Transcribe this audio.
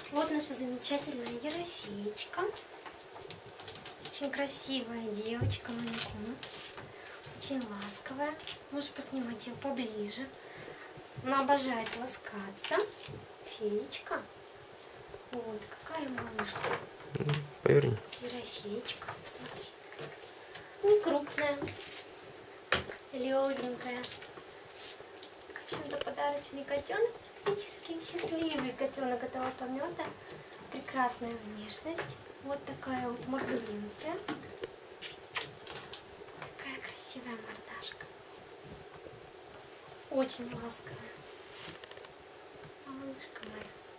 Вот наша замечательная Ерофеечка. Очень красивая девочка, манекун. Очень ласковая. Можешь поснимать ее поближе. Она обожает ласкаться. Феечка. Вот, какая малышка. Поверни. Ерофеечка, посмотри. Не крупная. Легенькая. В общем-то, подарочный котенок. Практически счастливый котенок этого помета. Прекрасная внешность. Вот такая вот мордулинция. Такая красивая мордашка. Очень ласковая. Малышка моя.